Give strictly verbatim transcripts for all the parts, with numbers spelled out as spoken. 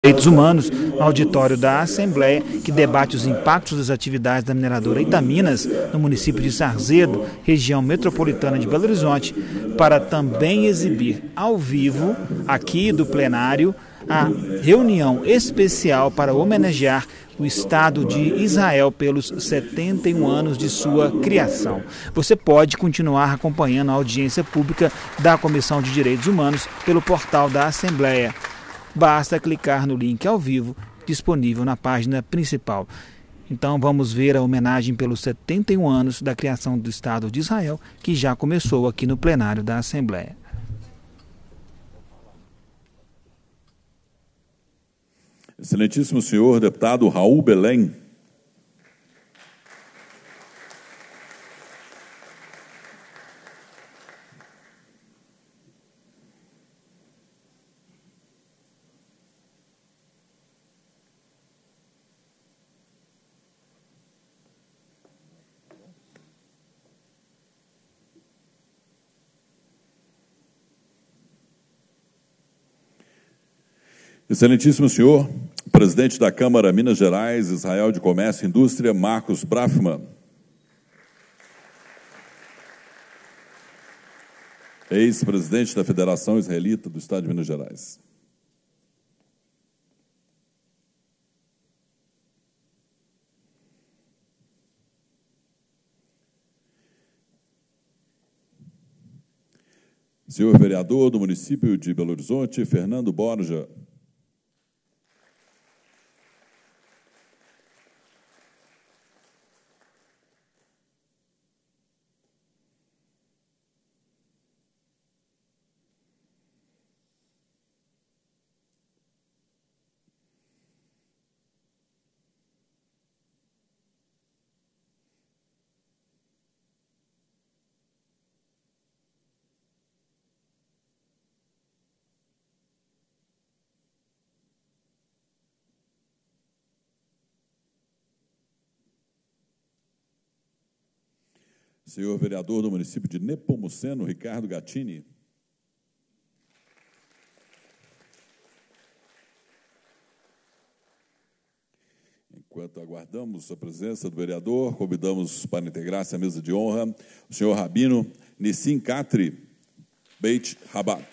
Direitos Humanos, no auditório da Assembleia, que debate os impactos das atividades da mineradora Itaminas no município de Sarzedo, região metropolitana de Belo Horizonte, para também exibir ao vivo, aqui do plenário, a reunião especial para homenagear o Estado de Israel pelos setenta e um anos de sua criação. Você pode continuar acompanhando a audiência pública da Comissão de Direitos Humanos pelo portal da Assembleia. Basta clicar no link ao vivo disponível na página principal. Então vamos ver a homenagem pelos setenta e um anos da criação do Estado de Israel, que já começou aqui no plenário da Assembleia. Excelentíssimo senhor deputado Raul Belém. Excelentíssimo senhor presidente da Câmara Minas Gerais, Israel de Comércio e Indústria, Marcos Brafman. Ex-presidente da Federação Israelita do Estado de Minas Gerais. Senhor vereador do município de Belo Horizonte, Fernando Borja. Senhor vereador do município de Nepomuceno, Ricardo Gattini. Enquanto aguardamos a presença do vereador, convidamos para integrar-se à mesa de honra o senhor Rabino Nissim Katri Beit Rabat.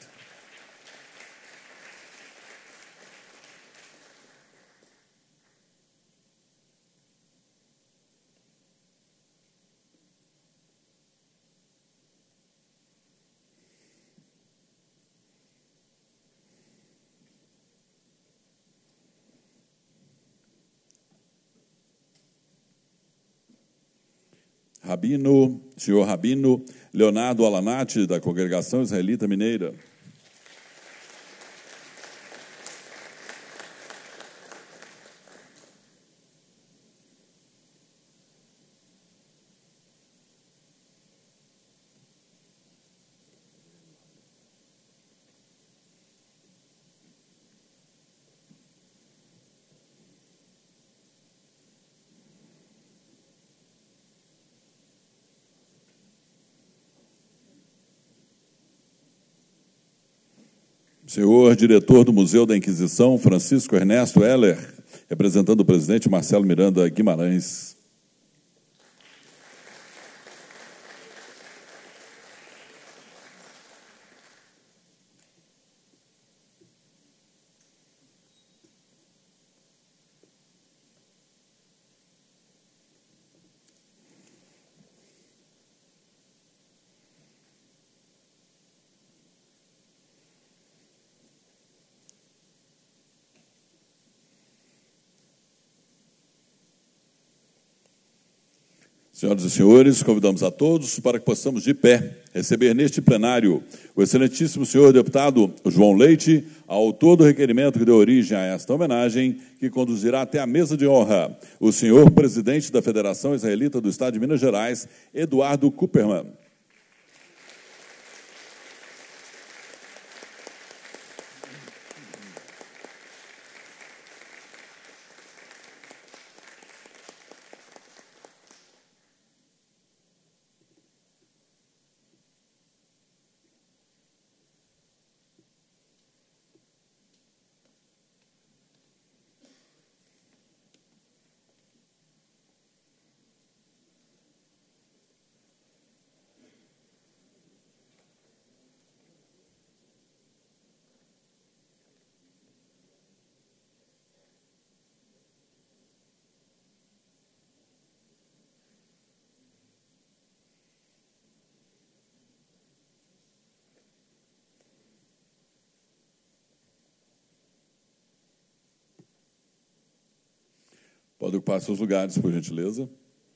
Rabino, senhor Rabino Leonardo Alanati, da Congregação Israelita Mineira. Senhor diretor do Museu da Inquisição, Francisco Ernesto Heller, representando o presidente Marcelo Miranda Guimarães. Senhoras e senhores, convidamos a todos para que possamos, de pé, receber neste plenário o excelentíssimo senhor deputado João Leite, autor do requerimento que deu origem a esta homenagem, que conduzirá até a mesa de honra o senhor presidente da Federação Israelita do Estado de Minas Gerais, Eduardo Kupperman. Pode ocupar seus lugares, por gentileza.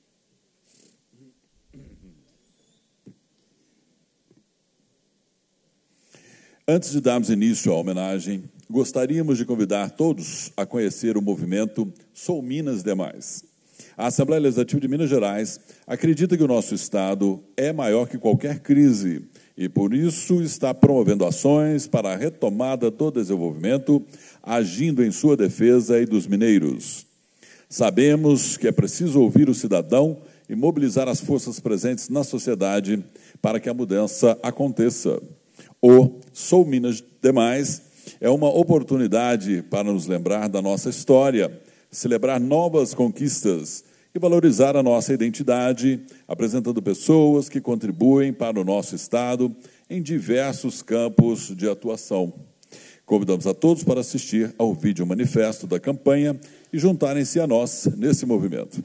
Antes de darmos início à homenagem, gostaríamos de convidar todos a conhecer o movimento Sou Minas Demais. A Assembleia Legislativa de Minas Gerais acredita que o nosso Estado é maior que qualquer crise e, por isso, está promovendo ações para a retomada do desenvolvimento, agindo em sua defesa e dos mineiros. Sabemos que é preciso ouvir o cidadão e mobilizar as forças presentes na sociedade para que a mudança aconteça. O Sou Minas Demais é uma oportunidade para nos lembrar da nossa história, celebrar novas conquistas e valorizar a nossa identidade, apresentando pessoas que contribuem para o nosso Estado em diversos campos de atuação. Convidamos a todos para assistir ao vídeo manifesto da campanha e juntarem-se a nós nesse movimento.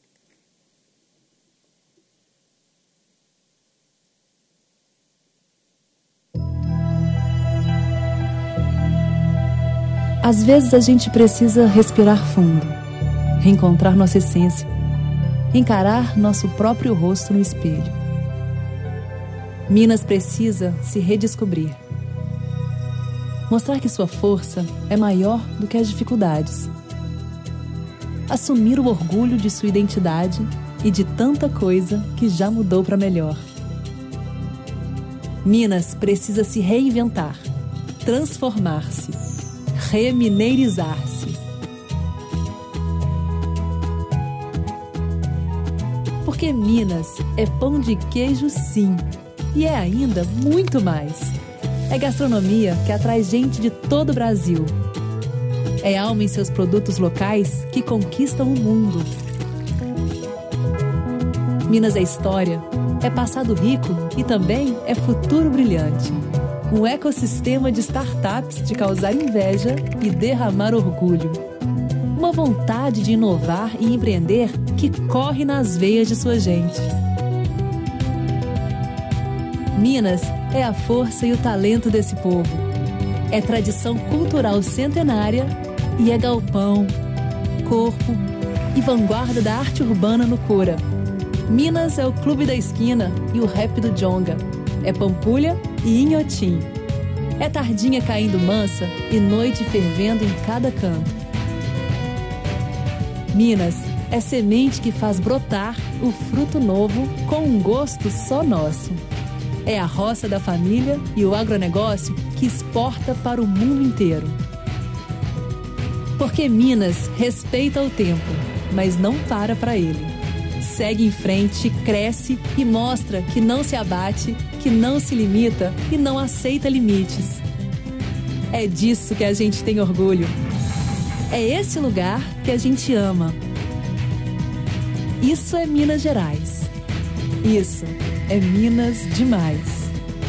Às vezes a gente precisa respirar fundo, reencontrar nossa essência, encarar nosso próprio rosto no espelho. Minas precisa se redescobrir. Mostrar que sua força é maior do que as dificuldades. Assumir o orgulho de sua identidade e de tanta coisa que já mudou para melhor. Minas precisa se reinventar, transformar-se, remineirizar-se. Porque Minas é pão de queijo, sim, e é ainda muito mais. É gastronomia que atrai gente de todo o Brasil. É alma em seus produtos locais que conquistam o mundo. Minas é história, é passado rico e também é futuro brilhante. Um ecossistema de startups de causar inveja e derramar orgulho. Uma vontade de inovar e empreender que corre nas veias de sua gente. Minas é a força e o talento desse povo. É tradição cultural centenária e é galpão, corpo e vanguarda da arte urbana no Cora. Minas é o clube da esquina e o rap do Djonga. É Pampulha e Inhotim. É tardinha caindo mansa e noite fervendo em cada canto. Minas é semente que faz brotar o fruto novo com um gosto só nosso. É a roça da família e o agronegócio que exporta para o mundo inteiro. Porque Minas respeita o tempo, mas não para para ele. Segue em frente, cresce e mostra que não se abate, que não se limita e não aceita limites. É disso que a gente tem orgulho. É esse lugar que a gente ama. Isso é Minas Gerais. Isso é Minas demais.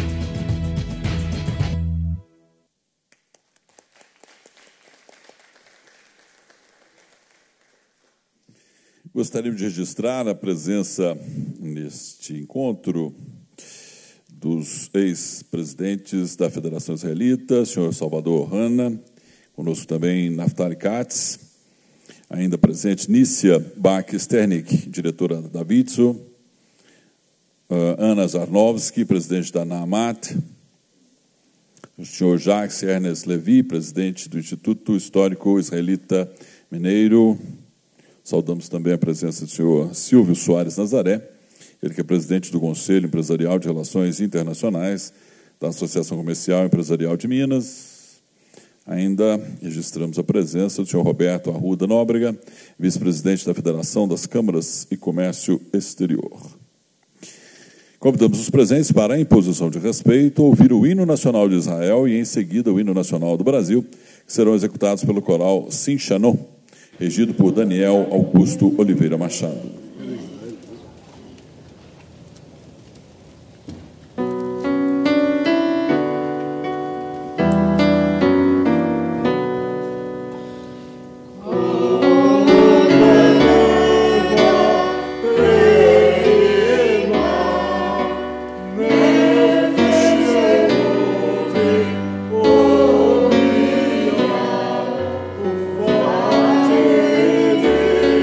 Gostaria de registrar a presença neste encontro dos ex-presidentes da Federação Israelita, senhor Salvador Hanna, conosco também Naftali Katz, ainda presente Nícia Bach-Sternik, diretora da Vitso, uh, Ana Zarnovski, presidente da Naamat, o senhor Jacques Ernest Levi, presidente do Instituto Histórico Israelita Mineiro. Saudamos também a presença do senhor Silvio Soares Nazaré, ele que é presidente do Conselho Empresarial de Relações Internacionais da Associação Comercial e Empresarial de Minas. Ainda registramos a presença do senhor Roberto Arruda Nóbrega, vice-presidente da Federação das Câmaras e Comércio Exterior. Convidamos os presentes para, em posição de respeito, ouvir o hino nacional de Israel e, em seguida, o hino nacional do Brasil, que serão executados pelo coral Sim Shalom, regido por Daniel Augusto Oliveira Machado. Thank you.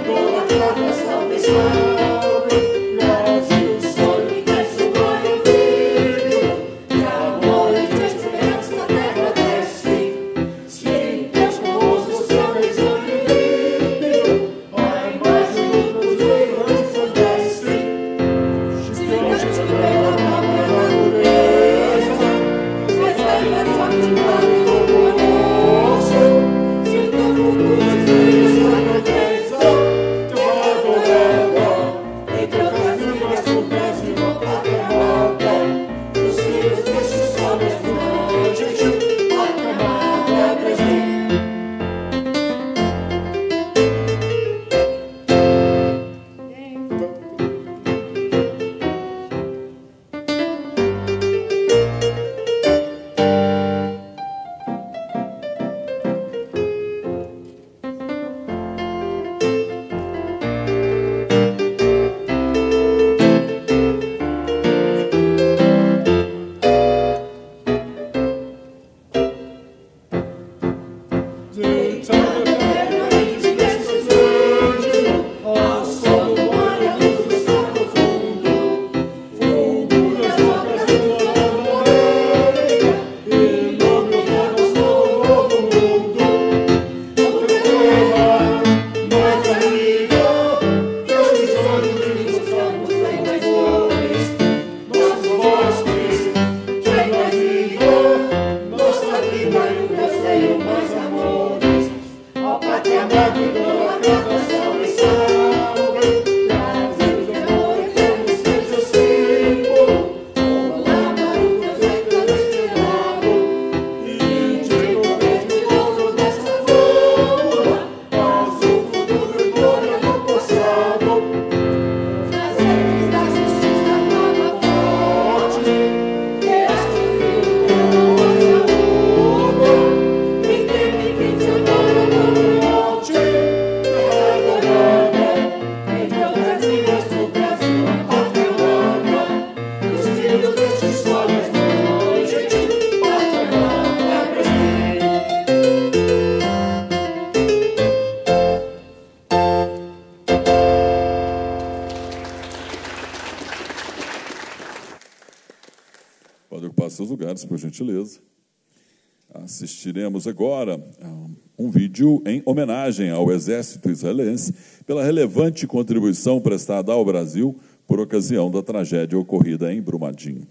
Pode ocupar seus lugares, por gentileza. Assistiremos agora um vídeo em homenagem ao exército israelense pela relevante contribuição prestada ao Brasil por ocasião da tragédia ocorrida em Brumadinho.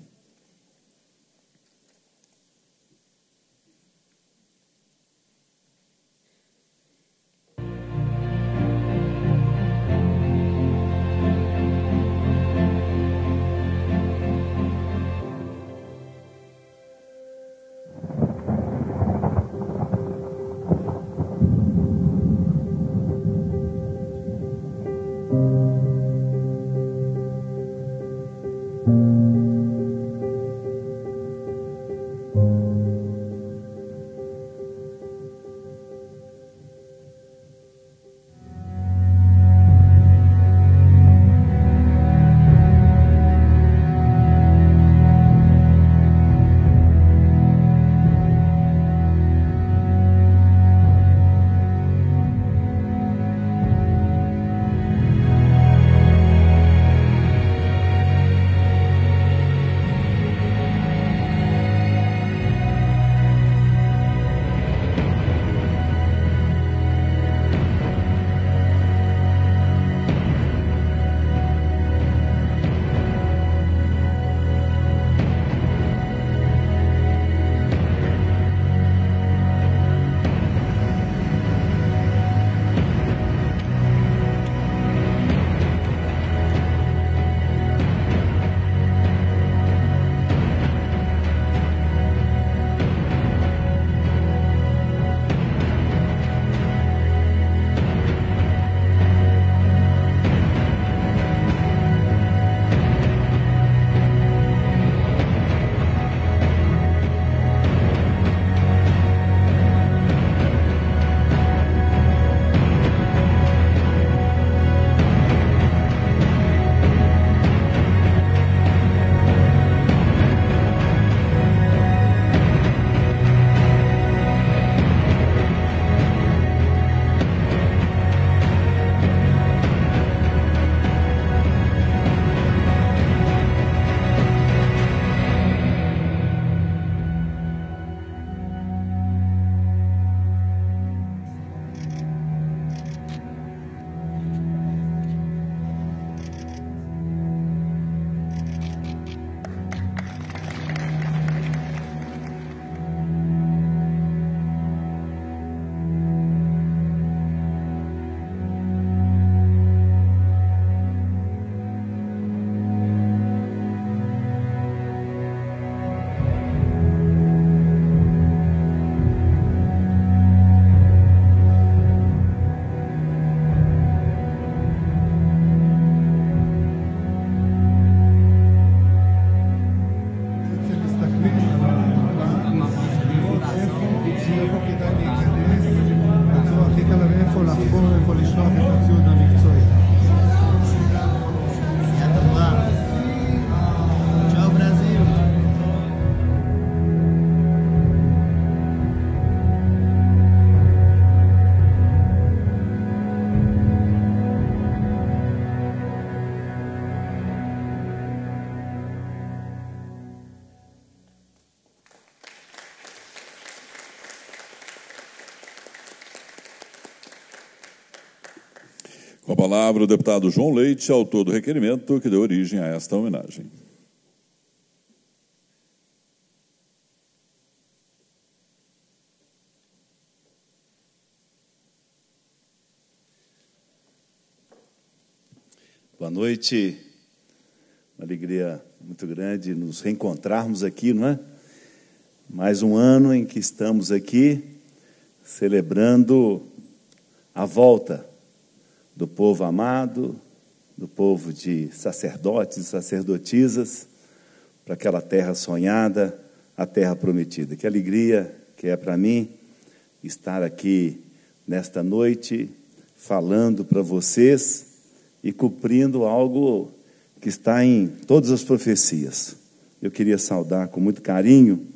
Com a palavra, o deputado João Leite, autor do requerimento que deu origem a esta homenagem. Boa noite, uma alegria muito grande nos reencontrarmos aqui, não é? Mais um ano em que estamos aqui celebrando a volta do povo amado, do povo de sacerdotes e sacerdotisas para aquela terra sonhada, a terra prometida. Que alegria que é para mim estar aqui nesta noite falando para vocês e cumprindo algo que está em todas as profecias. Eu queria saudar com muito carinho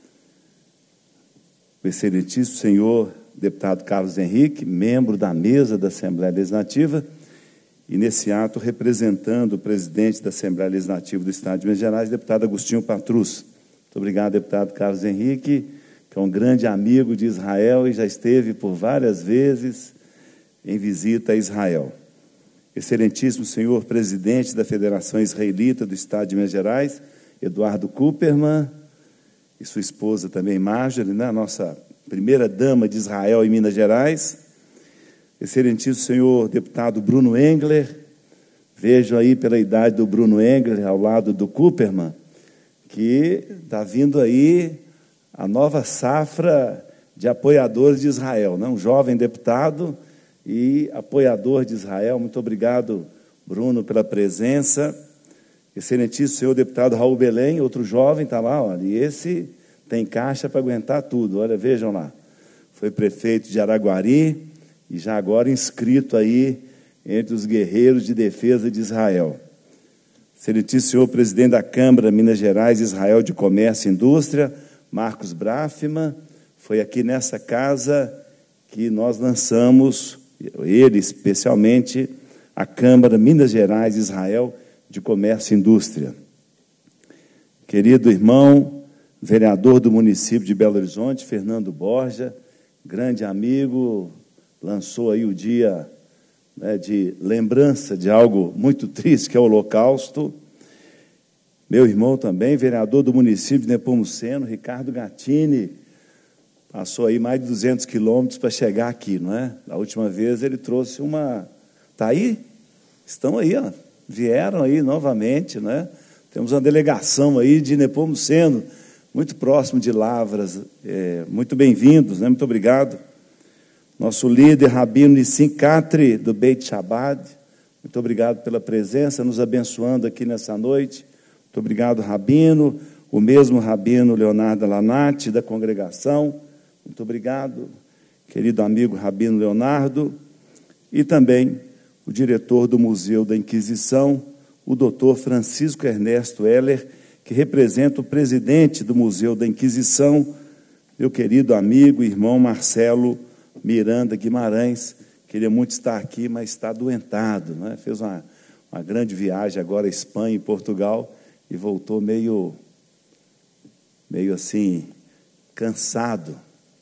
o excelentíssimo senhor deputado Carlos Henrique, membro da mesa da Assembleia Legislativa, e nesse ato representando o presidente da Assembleia Legislativa do Estado de Minas Gerais, deputado Agostinho Patrus. Muito obrigado, deputado Carlos Henrique, que é um grande amigo de Israel e já esteve por várias vezes em visita a Israel. Excelentíssimo senhor presidente da Federação Israelita do Estado de Minas Gerais, Eduardo Cooperman, e sua esposa também, Marjorie, né, a nossa primeira dama de Israel em Minas Gerais. Excelentíssimo senhor deputado Bruno Engler, vejo aí pela idade do Bruno Engler, ao lado do Cooperman, que está vindo aí a nova safra de apoiadores de Israel, né? Um jovem deputado e apoiador de Israel. Muito obrigado, Bruno, pela presença. Excelentíssimo senhor deputado Raul Belém, outro jovem, está lá, olha, e esse tem caixa para aguentar tudo, olha, vejam lá. Foi prefeito de Araguari e já agora inscrito aí entre os guerreiros de defesa de Israel. Excelentíssimo senhor presidente da Câmara Minas Gerais Israel de Comércio e Indústria, Marcos Brafman, foi aqui nessa casa que nós lançamos, ele especialmente, a Câmara Minas Gerais Israel de Comércio e Indústria. Querido irmão, vereador do município de Belo Horizonte, Fernando Borja, grande amigo, lançou aí o dia, né, de lembrança de algo muito triste, que é o Holocausto. Meu irmão também, vereador do município de Nepomuceno, Ricardo Gattini, passou aí mais de duzentos quilômetros para chegar aqui, não é? A última vez ele trouxe uma... Está aí? Estão aí, ó. Vieram aí novamente, né? Temos uma delegação aí de Nepomuceno, muito próximo de Lavras, é, muito bem-vindos, né? Muito obrigado. Nosso líder, Rabino Nissim Catri, do Beit Shabbat, muito obrigado pela presença, nos abençoando aqui nessa noite. Muito obrigado, Rabino, o mesmo Rabino Leonardo Lanati, da congregação, muito obrigado, querido amigo Rabino Leonardo, e também o diretor do Museu da Inquisição, o doutor Francisco Ernesto Heller, que representa o presidente do Museu da Inquisição, meu querido amigo e irmão Marcelo Miranda Guimarães. Queria muito estar aqui, mas está adoentado, né? Fez uma, uma grande viagem agora à Espanha e Portugal e voltou meio, meio assim, cansado.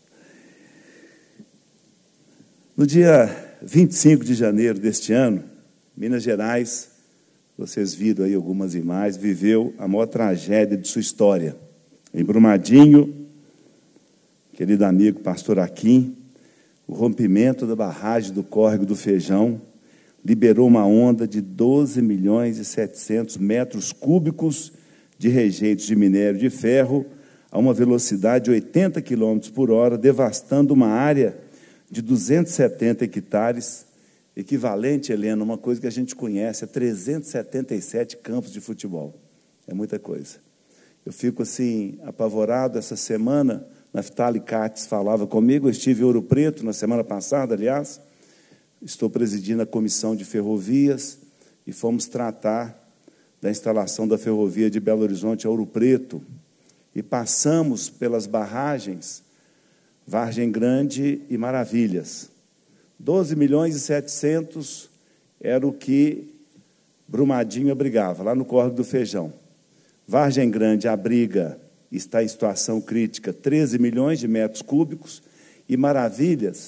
No dia vinte e cinco de janeiro deste ano, Minas Gerais, vocês viram aí algumas imagens, viveu a maior tragédia de sua história. Em Brumadinho, querido amigo pastor Aquim, o rompimento da barragem do Córrego do Feijão liberou uma onda de doze milhões e setecentos metros cúbicos de rejeitos de minério de ferro a uma velocidade de oitenta quilômetros por hora, devastando uma área de duzentos e setenta hectares, equivalente, Helena, a uma coisa que a gente conhece, a trezentos e setenta e sete campos de futebol. É muita coisa. Eu fico assim, apavorado. Essa semana, Naftali Katz falava comigo, eu estive em Ouro Preto, na semana passada, aliás, estou presidindo a Comissão de Ferrovias, e fomos tratar da instalação da ferrovia de Belo Horizonte a Ouro Preto, e passamos pelas barragens Vargem Grande e Maravilhas. doze milhões e setecentos era o que Brumadinho abrigava, lá no Córrego do Feijão. Vargem Grande abriga, está em situação crítica, treze milhões de metros cúbicos, e Maravilhas,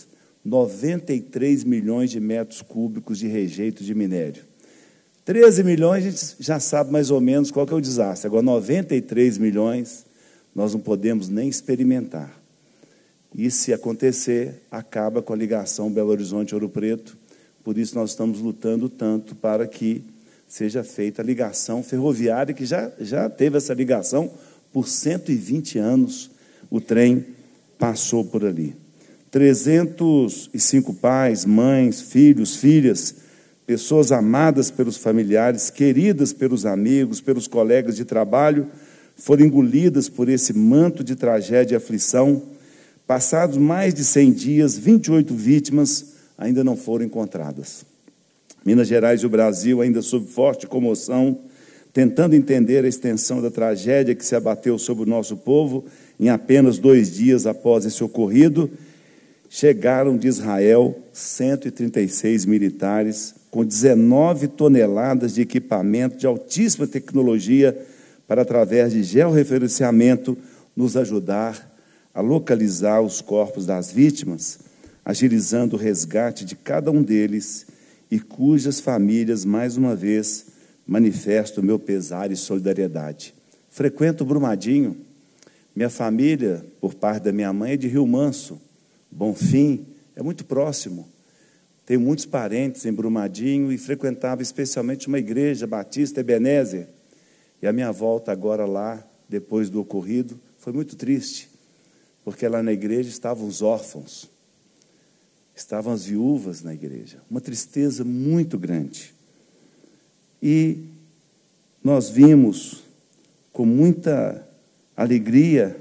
noventa e três milhões de metros cúbicos de rejeito de minério. treze milhões, a gente já sabe mais ou menos qual que é o desastre. Agora, noventa e três milhões, nós não podemos nem experimentar. E, se acontecer, acaba com a ligação Belo Horizonte-Ouro Preto. Por isso, nós estamos lutando tanto para que seja feita a ligação ferroviária, que já, já teve essa ligação por cento e vinte anos. O trem passou por ali. trezentos e cinco pais, mães, filhos, filhas, pessoas amadas pelos familiares, queridas pelos amigos, pelos colegas de trabalho, foram engolidas por esse manto de tragédia e aflição. Passados mais de cem dias, vinte e oito vítimas ainda não foram encontradas. Minas Gerais e o Brasil, ainda sob forte comoção, tentando entender a extensão da tragédia que se abateu sobre o nosso povo, em apenas dois dias após esse ocorrido, chegaram de Israel cento e trinta e seis militares com dezenove toneladas de equipamento de altíssima tecnologia para, através de georreferenciamento, nos ajudar a localizar os corpos das vítimas, agilizando o resgate de cada um deles e cujas famílias, mais uma vez, manifesto o meu pesar e solidariedade. Frequento Brumadinho. Minha família, por parte da minha mãe, é de Rio Manso. Bonfim, é muito próximo. Tenho muitos parentes em Brumadinho e frequentava especialmente uma igreja batista, Ebenezer. E a minha volta agora lá, depois do ocorrido, foi muito triste, porque lá na igreja estavam os órfãos, estavam as viúvas na igreja. Uma tristeza muito grande. E nós vimos com muita alegria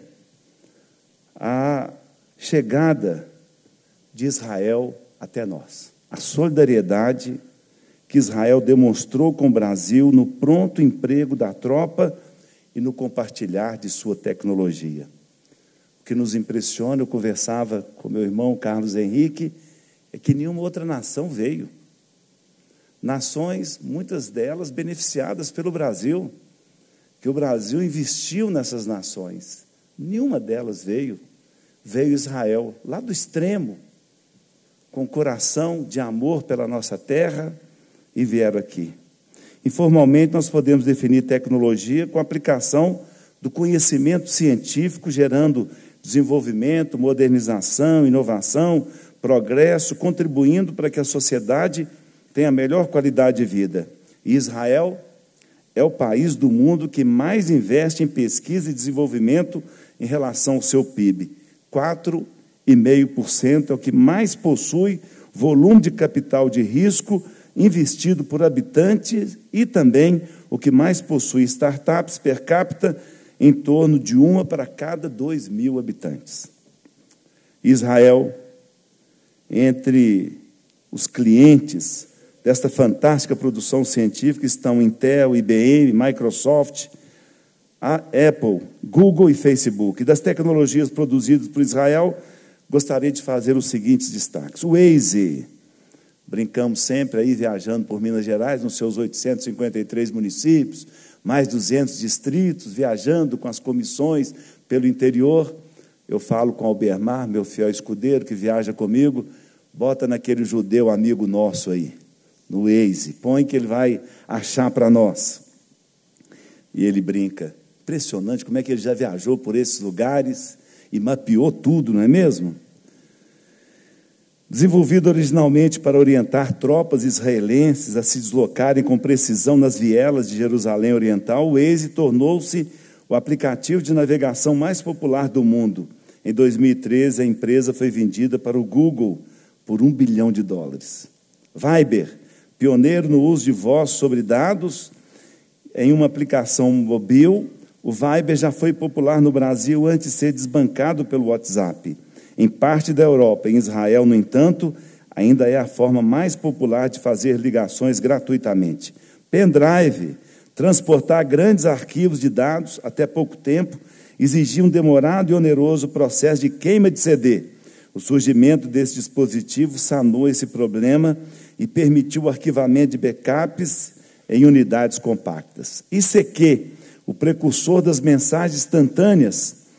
a chegada de Israel até nós. A solidariedade que Israel demonstrou com o Brasil no pronto emprego da tropa e no compartilhar de sua tecnologia. O que nos impressiona, eu conversava com meu irmão Carlos Henrique, é que nenhuma outra nação veio. Nações, muitas delas beneficiadas pelo Brasil, que o Brasil investiu nessas nações. Nenhuma delas veio. Veio Israel, lá do extremo, com coração de amor pela nossa terra, e vieram aqui. Informalmente, nós podemos definir tecnologia com a aplicação do conhecimento científico, gerando desenvolvimento, modernização, inovação, progresso, contribuindo para que a sociedade tenha a melhor qualidade de vida. E Israel é o país do mundo que mais investe em pesquisa e desenvolvimento em relação ao seu P I B. quatro vírgula cinco por cento é o que mais possui volume de capital de risco investido por habitante e também o que mais possui startups per capita, em torno de uma para cada dois mil habitantes. Israel, entre os clientes desta fantástica produção científica estão Intel, I B M, Microsoft, a Apple, Google e Facebook. Das tecnologias produzidas por Israel, gostaria de fazer os seguintes destaques. O Waze, brincamos sempre aí viajando por Minas Gerais, nos seus oitocentos e cinquenta e três municípios, mais duzentos distritos, viajando com as comissões pelo interior. Eu falo com Albermar, meu fiel escudeiro, que viaja comigo, bota naquele judeu amigo nosso aí, no Waze, põe que ele vai achar para nós. E ele brinca, impressionante como é que ele já viajou por esses lugares e mapeou tudo, não é mesmo? Desenvolvido originalmente para orientar tropas israelenses a se deslocarem com precisão nas vielas de Jerusalém Oriental, o Waze tornou-se o aplicativo de navegação mais popular do mundo. Em dois mil e treze, a empresa foi vendida para o Google por um bilhão de dólares. Viber, pioneiro no uso de voz sobre dados em uma aplicação móvel, o Viber já foi popular no Brasil antes de ser desbancado pelo WhatsApp. Em parte da Europa, em Israel, no entanto, ainda é a forma mais popular de fazer ligações gratuitamente. Pendrive, transportar grandes arquivos de dados, até pouco tempo, exigia um demorado e oneroso processo de queima de C D. O surgimento desse dispositivo sanou esse problema e permitiu o arquivamento de backups em unidades compactas. I C Q, o precursor das mensagens instantâneas,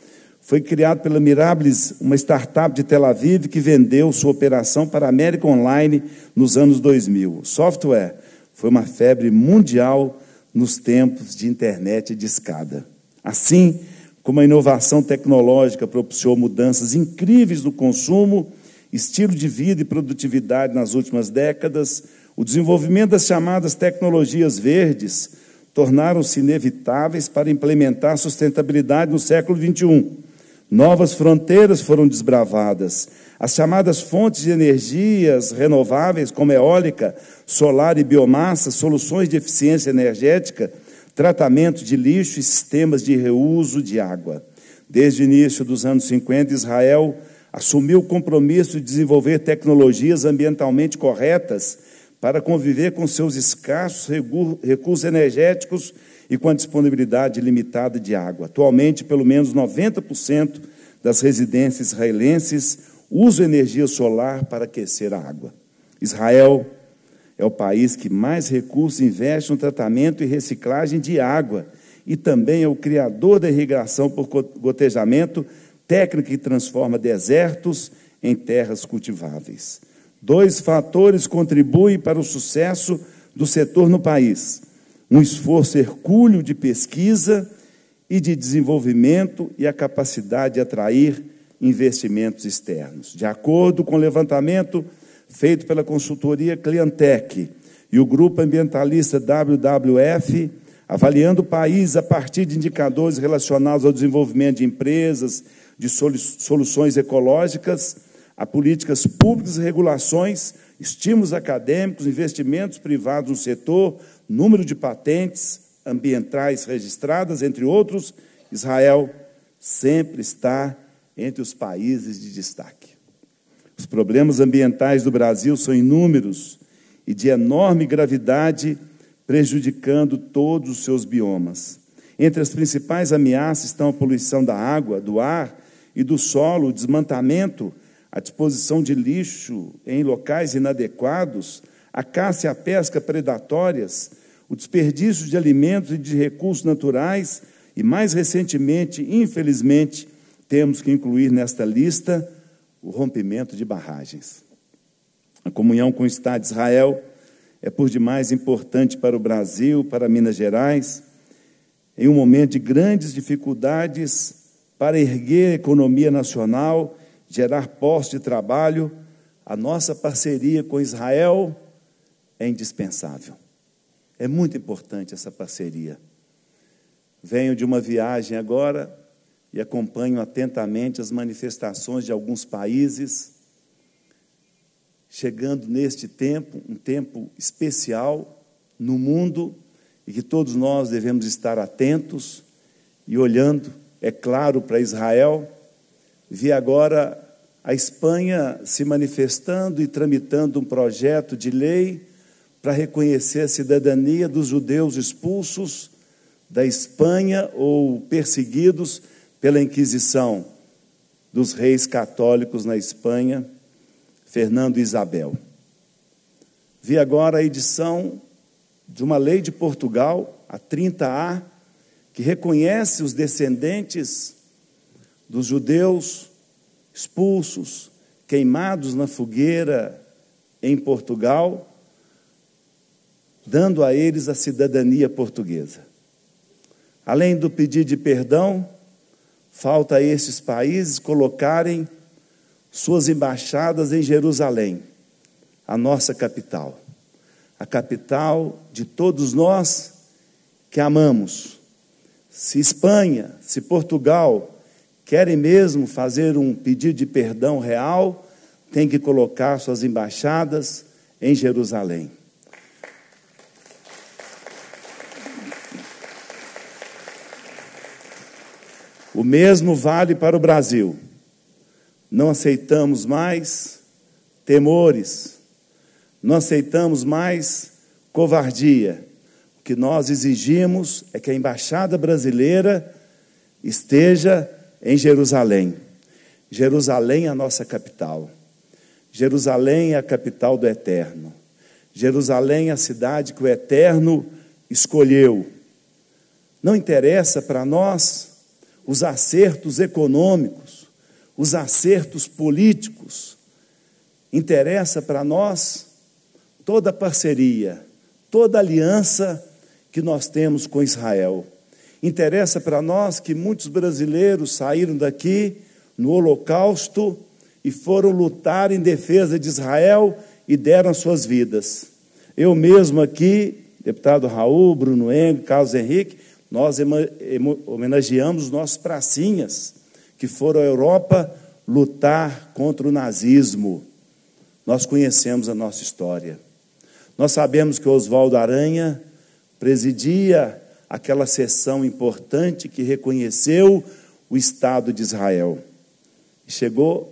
Foi criado pela Mirabilis, uma startup de Tel Aviv que vendeu sua operação para a América Online nos anos dois mil. O software foi uma febre mundial nos tempos de internet de escada. Assim como a inovação tecnológica propiciou mudanças incríveis no consumo, estilo de vida e produtividade nas últimas décadas, o desenvolvimento das chamadas tecnologias verdes tornaram-se inevitáveis para implementar sustentabilidade no século vinte e um. Novas fronteiras foram desbravadas. As chamadas fontes de energias renováveis, como eólica, solar e biomassa, soluções de eficiência energética, tratamento de lixo e sistemas de reuso de água. Desde o início dos anos cinquenta, Israel assumiu o compromisso de desenvolver tecnologias ambientalmente corretas para conviver com seus escassos recursos energéticos e com a disponibilidade limitada de água. Atualmente, pelo menos noventa por cento das residências israelenses usam energia solar para aquecer a água. Israel é o país que mais recursos investe no tratamento e reciclagem de água e também é o criador da irrigação por gotejamento, técnica que transforma desertos em terras cultiváveis. Dois fatores contribuem para o sucesso do setor no país: um esforço hercúleo de pesquisa e de desenvolvimento e a capacidade de atrair investimentos externos. De acordo com o levantamento feito pela consultoria Cleantech e o grupo ambientalista W W F, avaliando o país a partir de indicadores relacionados ao desenvolvimento de empresas, de soluções ecológicas, a políticas públicas e regulações, estímulos acadêmicos, investimentos privados no setor, número de patentes ambientais registradas, entre outros, Israel sempre está entre os países de destaque. Os problemas ambientais do Brasil são inúmeros e de enorme gravidade, prejudicando todos os seus biomas. Entre as principais ameaças estão a poluição da água, do ar e do solo, o desmatamento, a disposição de lixo em locais inadequados, a caça e a pesca predatórias, o desperdício de alimentos e de recursos naturais e, mais recentemente, infelizmente, temos que incluir nesta lista o rompimento de barragens. A comunhão com o Estado de Israel é por demais importante para o Brasil, para Minas Gerais, em um momento de grandes dificuldades para erguer a economia nacional, gerar postos de trabalho. A nossa parceria com Israel é indispensável. É muito importante essa parceria. Venho de uma viagem agora e acompanho atentamente as manifestações de alguns países, chegando neste tempo, um tempo especial no mundo, e que todos nós devemos estar atentos e olhando, é claro, para Israel. Vi agora a Espanha se manifestando e tramitando um projeto de lei para reconhecer a cidadania dos judeus expulsos da Espanha ou perseguidos pela Inquisição dos reis católicos na Espanha, Fernando e Isabel. Vi agora a edição de uma lei de Portugal, a trinta A, que reconhece os descendentes dos judeus expulsos, queimados na fogueira em Portugal, dando a eles a cidadania portuguesa. Além do pedido de perdão, falta a estes países colocarem suas embaixadas em Jerusalém, a nossa capital, a capital de todos nós que amamos. Se Espanha, se Portugal querem mesmo fazer um pedido de perdão real, tem que colocar suas embaixadas em Jerusalém. O mesmo vale para o Brasil. Não aceitamos mais temores, não aceitamos mais covardia. O que nós exigimos é que a embaixada brasileira esteja em Jerusalém. Jerusalém é a nossa capital. Jerusalém é a capital do Eterno. Jerusalém é a cidade que o Eterno escolheu. Não interessa para nós os acertos econômicos, os acertos políticos. Interessa para nós toda a parceria, toda a aliança que nós temos com Israel. Interessa para nós que muitos brasileiros saíram daqui no Holocausto e foram lutar em defesa de Israel e deram as suas vidas. Eu mesmo aqui, deputado Raul, Bruno Engel, Carlos Henrique, nós homenageamos os nossos pracinhas que foram à Europa lutar contra o nazismo. Nós conhecemos a nossa história. Nós sabemos que Oswaldo Aranha presidia aquela sessão importante que reconheceu o Estado de Israel. E chegou,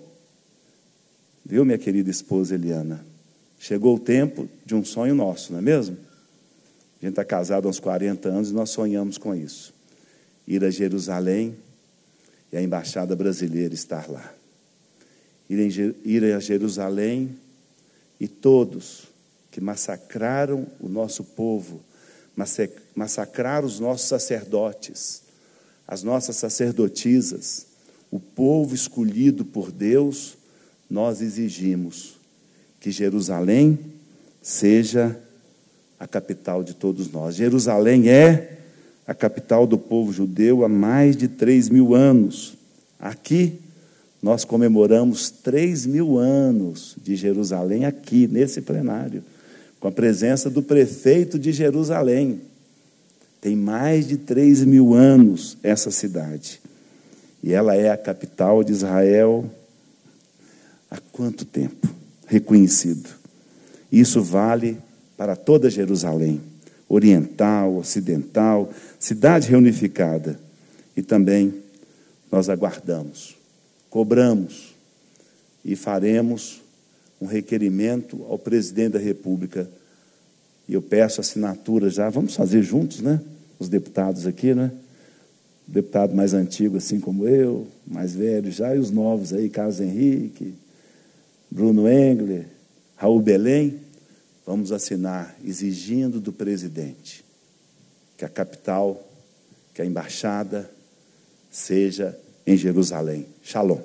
viu, minha querida esposa Eliana, chegou o tempo de um sonho nosso, não é mesmo? A gente está casado há uns quarenta anos e nós sonhamos com isso. Ir a Jerusalém e a embaixada brasileira estar lá. Ir, em, ir a Jerusalém e todos que massacraram o nosso povo, massacraram os nossos sacerdotes, as nossas sacerdotisas, o povo escolhido por Deus, nós exigimos que Jerusalém seja a capital de todos nós. Jerusalém é a capital do povo judeu há mais de três mil anos. Aqui, nós comemoramos três mil anos de Jerusalém aqui, nesse plenário, com a presença do prefeito de Jerusalém. Tem mais de três mil anos essa cidade. E ela é a capital de Israel há quanto tempo? Reconhecido. Isso vale para toda Jerusalém, oriental, ocidental, cidade reunificada. E também nós aguardamos, cobramos e faremos um requerimento ao presidente da República. E eu peço assinatura já, vamos fazer juntos, né? Os deputados aqui, né? O deputado mais antigo, assim como eu, mais velho já, e os novos aí, Carlos Henrique, Bruno Engler, Raul Belém, vamos assinar exigindo do presidente que a capital, que a embaixada seja em Jerusalém. Shalom.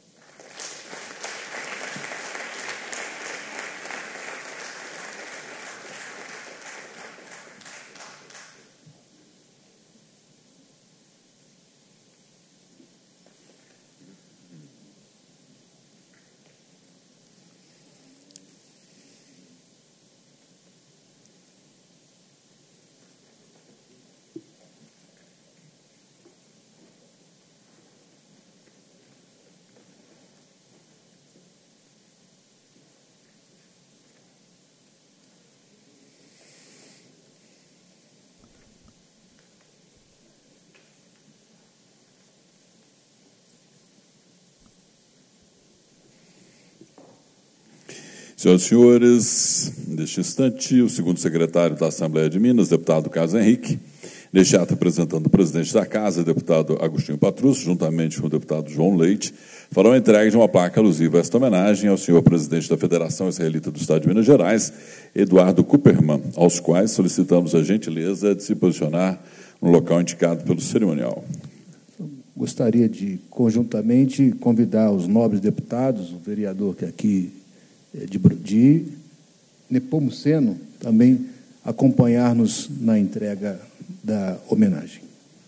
Senhoras e senhores, neste instante, o segundo secretário da Assembleia de Minas, deputado Carlos Henrique, neste ato apresentando o presidente da Casa, deputado Agostinho Patrusco, juntamente com o deputado João Leite, farão a entrega de uma placa alusiva a esta homenagem ao senhor presidente da Federação Israelita do Estado de Minas Gerais, Eduardo Kuperman, aos quais solicitamos a gentileza de se posicionar no local indicado pelo cerimonial. Gostaria de, conjuntamente, convidar os nobres deputados, o vereador que aqui de, de Nepomuceno, também acompanhar-nos na entrega da homenagem.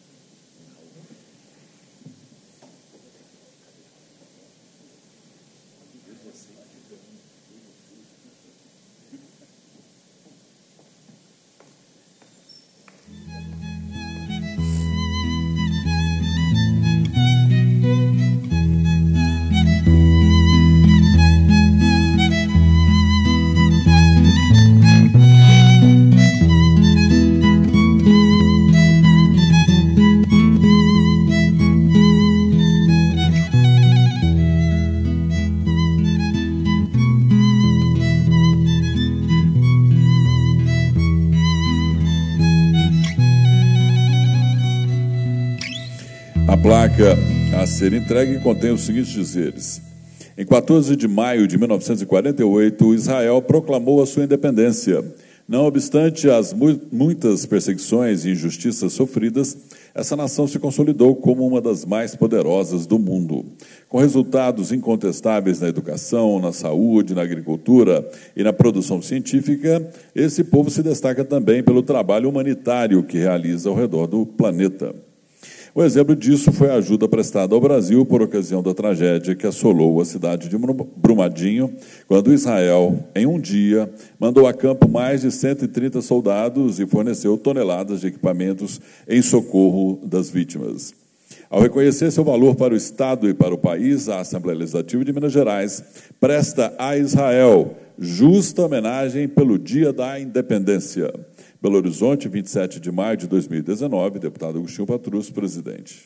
A placa a ser entregue contém os seguintes dizeres: em quatorze de maio de mil novecentos e quarenta e oito, Israel proclamou a sua independência. Não obstante as mu muitas perseguições e injustiças sofridas, essa nação se consolidou como uma das mais poderosas do mundo. Com resultados incontestáveis na educação, na saúde, na agricultura e na produção científica, esse povo se destaca também pelo trabalho humanitário que realiza ao redor do planeta. Um exemplo disso foi a ajuda prestada ao Brasil por ocasião da tragédia que assolou a cidade de Brumadinho, quando Israel, em um dia, mandou a campo mais de cento e trinta soldados e forneceu toneladas de equipamentos em socorro das vítimas. Ao reconhecer seu valor para o Estado e para o país, a Assembleia Legislativa de Minas Gerais presta a Israel justa homenagem pelo Dia da Independência. Belo Horizonte, vinte e sete de maio de dois mil e dezenove, deputado Agostinho Patrus, presidente.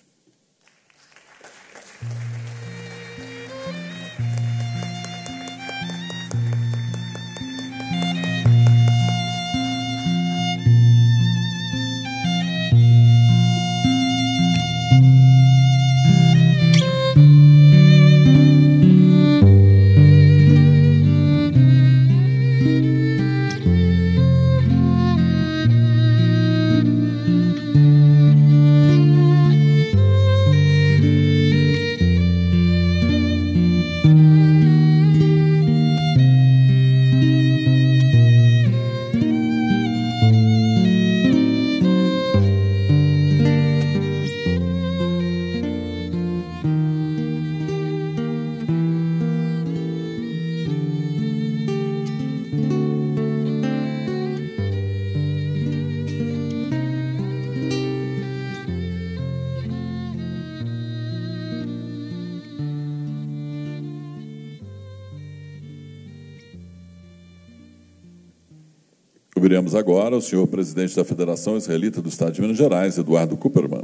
Ouviremos agora o senhor presidente da Federação Israelita do Estado de Minas Gerais, Eduardo Kupperman.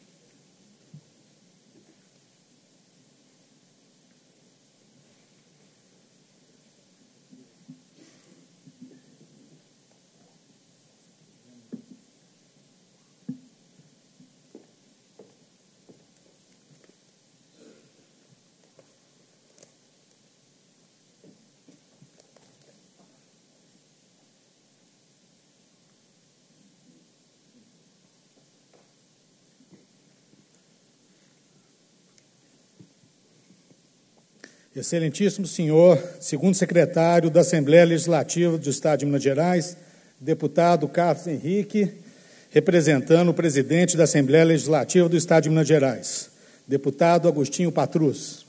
Excelentíssimo senhor, segundo secretário da Assembleia Legislativa do Estado de Minas Gerais, deputado Carlos Henrique, representando o presidente da Assembleia Legislativa do Estado de Minas Gerais, deputado Agostinho Patrus.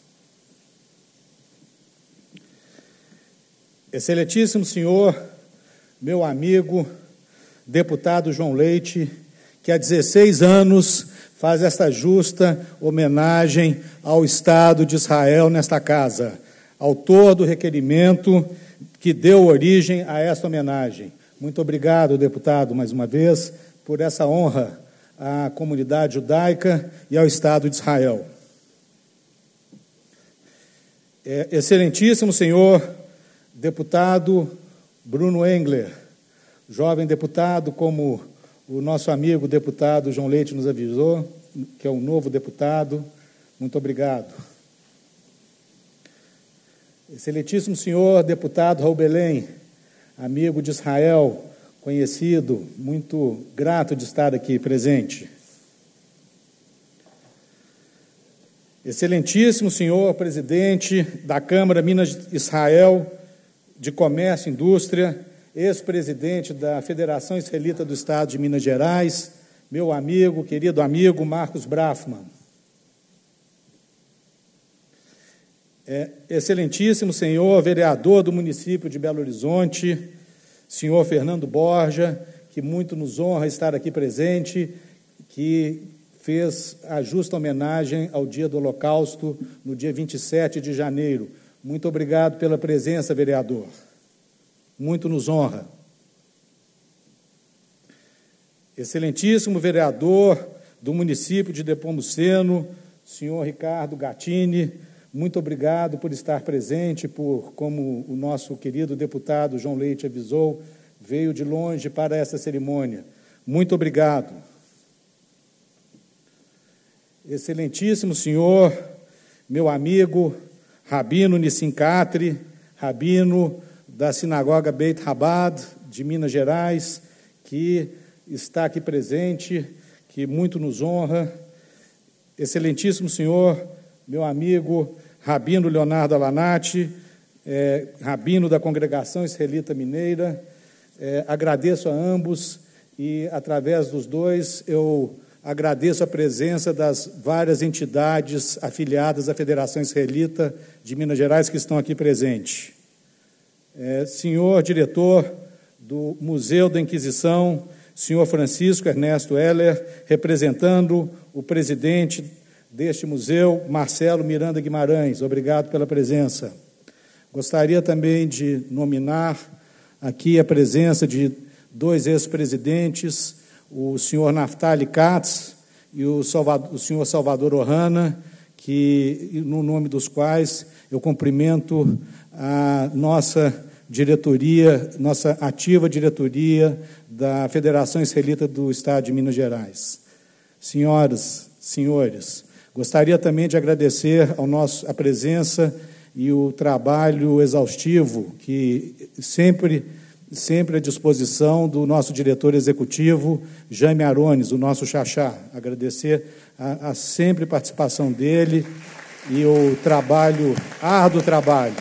Excelentíssimo senhor, meu amigo, deputado João Leite, que há dezesseis anos faz esta justa homenagem ao Estado de Israel nesta casa, autor do requerimento que deu origem a esta homenagem. Muito obrigado, deputado, mais uma vez, por essa honra à comunidade judaica e ao Estado de Israel. É, excelentíssimo senhor deputado Bruno Engler, jovem deputado, como o nosso amigo deputado João Leite nos avisou, que é um novo deputado, muito obrigado. Excelentíssimo senhor deputado Raul Belém, amigo de Israel, conhecido, muito grato de estar aqui presente. Excelentíssimo senhor presidente da Câmara Minas Israel de Comércio e Indústria, ex-presidente da Federação Israelita do Estado de Minas Gerais, meu amigo, querido amigo Marcos Brafman. É, excelentíssimo senhor vereador do município de Belo Horizonte, senhor Fernando Borja, que muito nos honra estar aqui presente, que fez a justa homenagem ao dia do Holocausto, no dia vinte e sete de janeiro. Muito obrigado pela presença, vereador. Muito nos honra. Excelentíssimo vereador do município de Nepomuceno, senhor Ricardo Gattini, muito obrigado por estar presente, por, como o nosso querido deputado João Leite avisou, veio de longe para essa cerimônia. Muito obrigado. Excelentíssimo senhor, meu amigo, Rabino Nissim Catri, rabino da Sinagoga Beit Chabad, de Minas Gerais, que está aqui presente, que muito nos honra, excelentíssimo senhor, meu amigo Rabino Leonardo Alanati, é, Rabino da Congregação Israelita Mineira, é, agradeço a ambos e, através dos dois, eu agradeço a presença das várias entidades afiliadas à Federação Israelita de Minas Gerais que estão aqui presentes. É, senhor diretor do Museu da Inquisição, senhor Francisco Ernesto Heller, representando o presidente deste museu, Marcelo Miranda Guimarães, obrigado pela presença. Gostaria também de nominar aqui a presença de dois ex-presidentes, o senhor Naftali Katz e o, Salvador, o senhor Salvador Ohana, que, no nome dos quais eu cumprimento a nossa diretoria, nossa ativa diretoria da Federação Israelita do Estado de Minas Gerais. Senhoras, senhores, gostaria também de agradecer ao nosso, a presença e o trabalho exaustivo que sempre, sempre à disposição do nosso diretor executivo, Jaime Arones, o nosso Xaxá. Agradecer a, a sempre participação dele e o trabalho, árduo trabalho.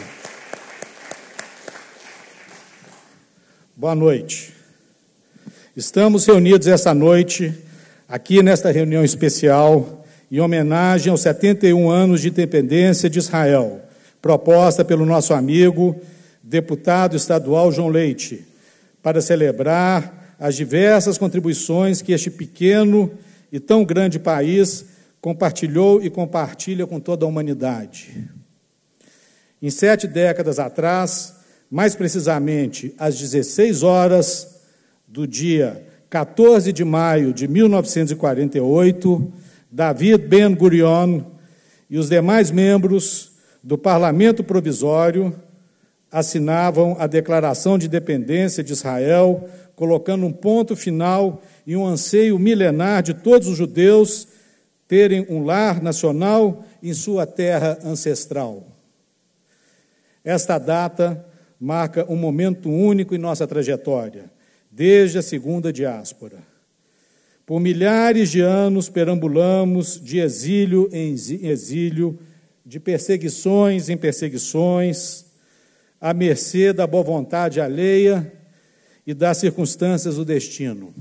Boa noite. Estamos reunidos esta noite, aqui nesta reunião especial, em homenagem aos setenta e um anos de independência de Israel, proposta pelo nosso amigo, deputado estadual João Leite, para celebrar as diversas contribuições que este pequeno e tão grande país compartilhou e compartilha com toda a humanidade. Em sete décadas atrás, mais precisamente às dezesseis horas do dia quatorze de maio de mil novecentos e quarenta e oito, David Ben-Gurion e os demais membros do Parlamento Provisório assinavam a Declaração de Independência de Israel, colocando um ponto final em um anseio milenar de todos os judeus terem um lar nacional em sua terra ancestral. Esta data marca um momento único em nossa trajetória, desde a segunda diáspora. Por milhares de anos perambulamos de exílio em exílio, de perseguições em perseguições, à mercê da boa vontade alheia e das circunstâncias do destino.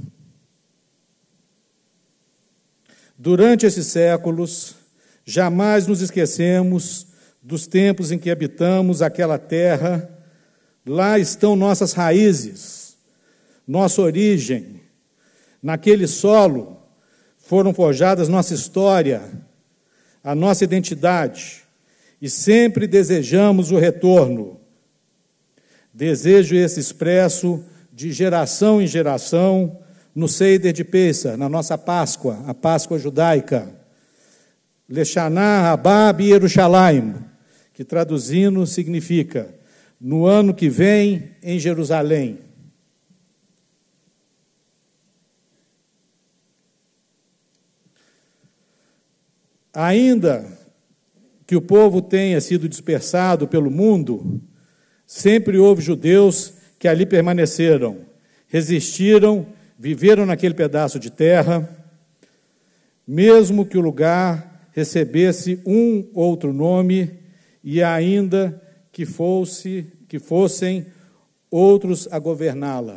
Durante esses séculos, jamais nos esquecemos dos tempos em que habitamos aquela terra. Lá estão nossas raízes, nossa origem. Naquele solo foram forjadas nossa história, a nossa identidade, e sempre desejamos o retorno. Desejo esse expresso de geração em geração no Seder de Pessah, na nossa Páscoa, a Páscoa judaica. Leshaná Rabá Yerushalayim, que traduzindo significa no ano que vem em Jerusalém. Ainda que o povo tenha sido dispersado pelo mundo, sempre houve judeus que ali permaneceram, resistiram, viveram naquele pedaço de terra, mesmo que o lugar recebesse um outro nome e ainda que, fosse, que fossem outros a governá-la.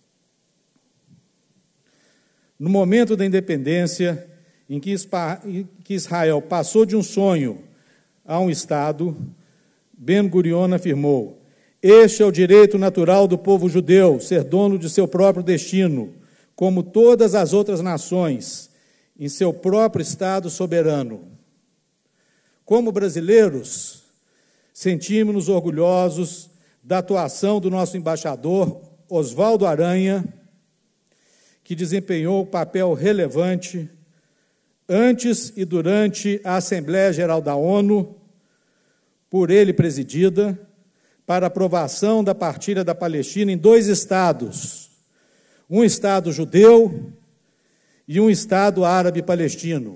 No momento da independência, em que Israel passou de um sonho a um Estado, Ben-Gurion afirmou: este é o direito natural do povo judeu, ser dono de seu próprio destino, como todas as outras nações, em seu próprio Estado soberano. Como brasileiros, sentimos-nos orgulhosos da atuação do nosso embaixador, Oswaldo Aranha, que desempenhou um papel relevante antes e durante a Assembleia Geral da ONU, por ele presidida, para aprovação da partilha da Palestina em dois estados, um estado judeu e um estado árabe-palestino.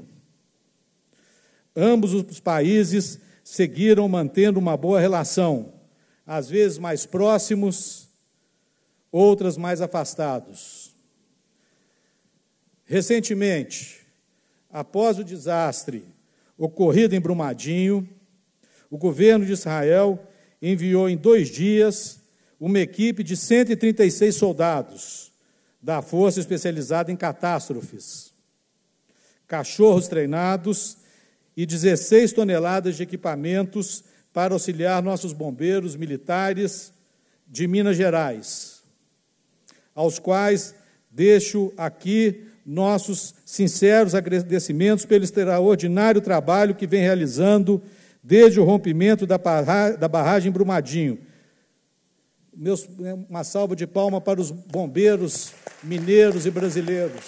Ambos os países seguiram mantendo uma boa relação, às vezes mais próximos, outras mais afastados. Recentemente, após o desastre ocorrido em Brumadinho, o governo de Israel enviou em dois dias uma equipe de cento e trinta e seis soldados da Força Especializada em Catástrofes, cachorros treinados e dezesseis toneladas de equipamentos para auxiliar nossos bombeiros militares de Minas Gerais, aos quais deixo aqui nossos sinceros agradecimentos pelo extraordinário trabalho que vem realizando desde o rompimento da barragem Brumadinho. Meus, uma salva de palmas para os bombeiros mineiros e brasileiros.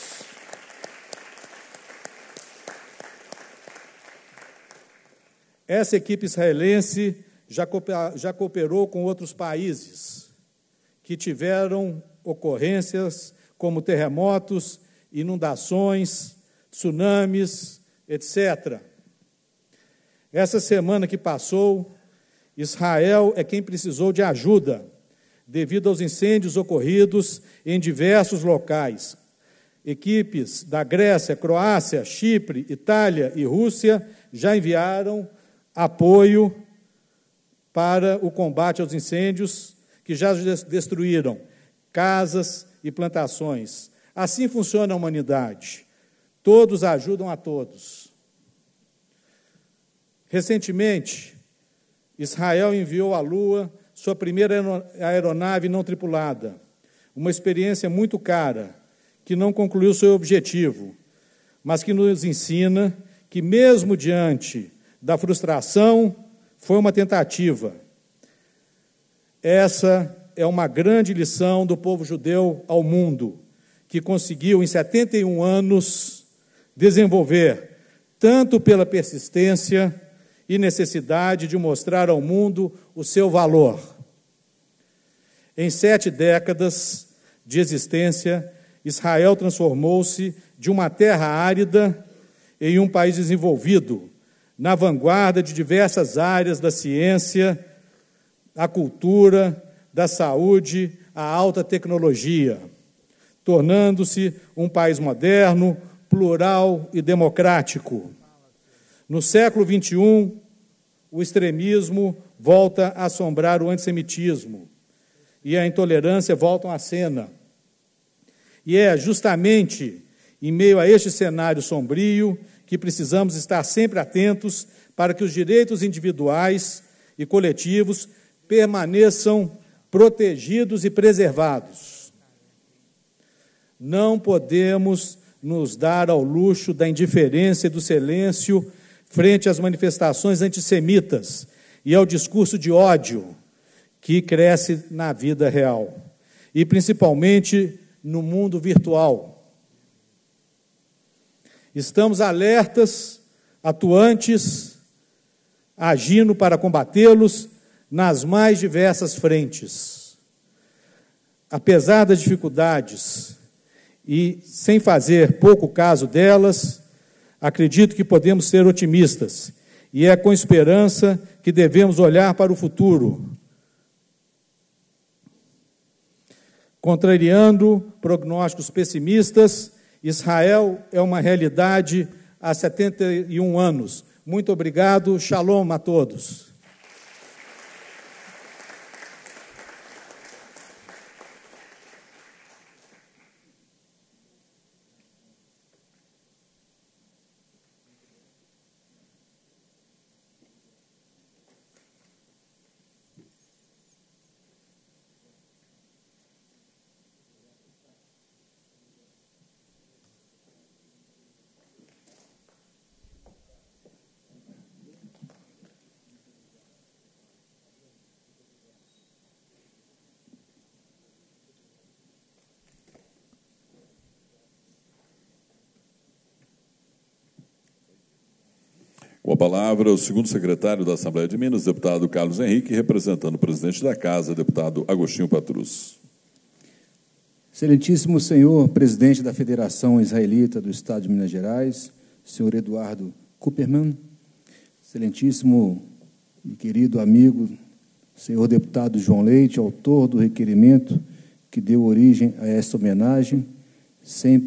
Essa equipe israelense já cooperou com outros países que tiveram ocorrências como terremotos, inundações, tsunamis, etcétera. Essa semana que passou, Israel é quem precisou de ajuda, devido aos incêndios ocorridos em diversos locais. Equipes da Grécia, Croácia, Chipre, Itália e Rússia já enviaram apoio para o combate aos incêndios que já destruíram casas e plantações. Assim funciona a humanidade. Todos ajudam a todos. Recentemente, Israel enviou à Lua sua primeira aeronave não tripulada, uma experiência muito cara, que não concluiu seu objetivo, mas que nos ensina que, mesmo diante da frustração, foi uma tentativa. Essa é uma grande lição do povo judeu ao mundo, que conseguiu, em setenta e um anos, desenvolver, tanto pela persistência e necessidade de mostrar ao mundo o seu valor. Em sete décadas de existência, Israel transformou-se de uma terra árida em um país desenvolvido, na vanguarda de diversas áreas da ciência, a cultura, da saúde, a alta tecnologia, tornando-se um país moderno, plural e democrático. No século vinte e um, o extremismo volta a assombrar o antissemitismo e a intolerância voltam à cena. E é justamente em meio a este cenário sombrio que precisamos estar sempre atentos para que os direitos individuais e coletivos permaneçam protegidos e preservados. Não podemos nos dar ao luxo da indiferença e do silêncio frente às manifestações antissemitas e ao discurso de ódio que cresce na vida real, e principalmente no mundo virtual. Estamos alertas, atuantes, agindo para combatê-los nas mais diversas frentes. Apesar das dificuldades e sem fazer pouco caso delas, acredito que podemos ser otimistas, e é com esperança que devemos olhar para o futuro, contrariando prognósticos pessimistas. Israel é uma realidade há setenta e um anos. Muito obrigado, shalom a todos. Com a palavra, o segundo secretário da Assembleia de Minas, deputado Carlos Henrique, representando o presidente da Casa, deputado Agostinho Patrus. Excelentíssimo senhor presidente da Federação Israelita do Estado de Minas Gerais, senhor Eduardo Kupperman, excelentíssimo e querido amigo, senhor deputado João Leite, autor do requerimento que deu origem a esta homenagem, sempre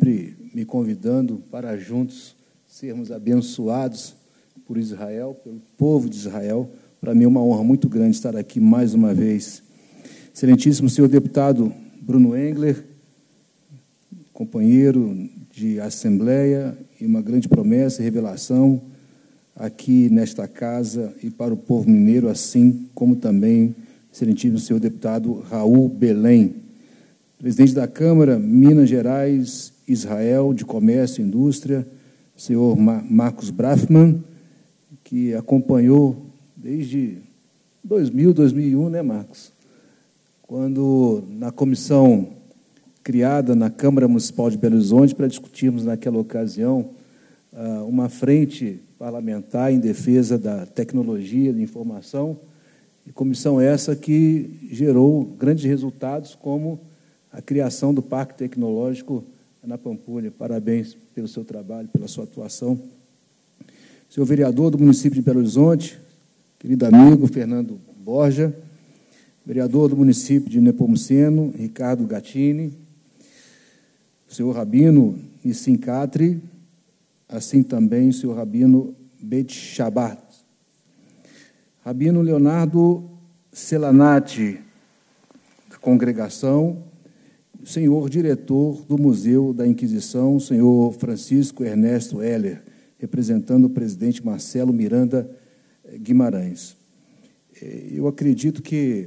me convidando para juntos sermos abençoados por Israel, pelo povo de Israel. Para mim é uma honra muito grande estar aqui mais uma vez. Excelentíssimo senhor deputado Bruno Engler, companheiro de Assembleia e uma grande promessa e revelação aqui nesta casa e para o povo mineiro, assim como também excelentíssimo senhor deputado Raul Belém, presidente da Câmara Minas Gerais, Israel, de Comércio e Indústria, senhor Marcos Brafman, que acompanhou desde dois mil, dois mil e um, né, Marcos? Quando, na comissão criada na Câmara Municipal de Belo Horizonte, para discutirmos, naquela ocasião, uma frente parlamentar em defesa da tecnologia de informação, e comissão essa que gerou grandes resultados, como a criação do Parque Tecnológico na Pampulha. Parabéns pelo seu trabalho, pela sua atuação. Senhor vereador do município de Belo Horizonte, querido amigo Fernando Borja, vereador do município de Nepomuceno, Ricardo Gattini, senhor Rabino Nissim Catri, assim também o senhor Rabino Bet Shabat, Rabino Leonardo Celanati, da congregação, o senhor diretor do Museu da Inquisição, o senhor Francisco Ernesto Heller, representando o presidente Marcelo Miranda Guimarães. Eu acredito que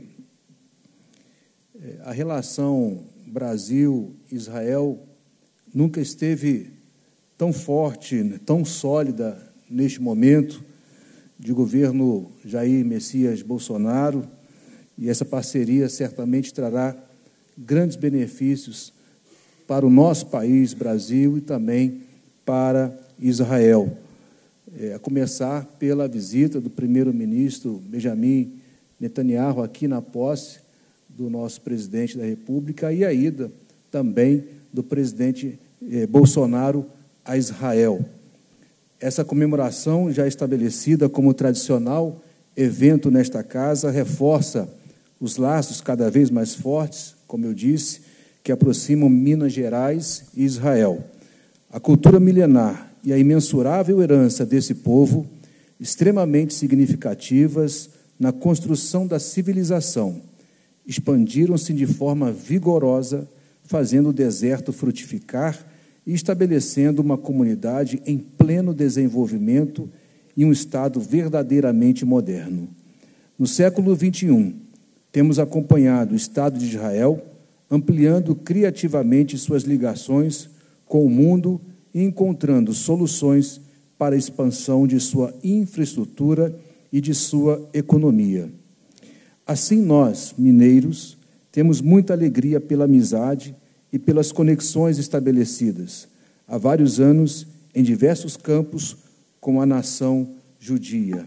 a relação Brasil-Israel nunca esteve tão forte, tão sólida neste momento de governo Jair Messias Bolsonaro, e essa parceria certamente trará grandes benefícios para o nosso país, Brasil, e também para Israel. É, a começar pela visita do primeiro-ministro Benjamin Netanyahu aqui na posse do nosso presidente da República, e a ida também do presidente eh, Bolsonaro a Israel. Essa comemoração, já estabelecida como tradicional evento nesta casa, reforça os laços cada vez mais fortes, como eu disse, que aproximam Minas Gerais e Israel. A cultura milenar e a imensurável herança desse povo, extremamente significativas na construção da civilização, expandiram-se de forma vigorosa, fazendo o deserto frutificar e estabelecendo uma comunidade em pleno desenvolvimento e um Estado verdadeiramente moderno. No século vinte e um, temos acompanhado o Estado de Israel ampliando criativamente suas ligações com o mundo e encontrando soluções para a expansão de sua infraestrutura e de sua economia. Assim, nós, mineiros, temos muita alegria pela amizade e pelas conexões estabelecidas há vários anos em diversos campos com a nação judia.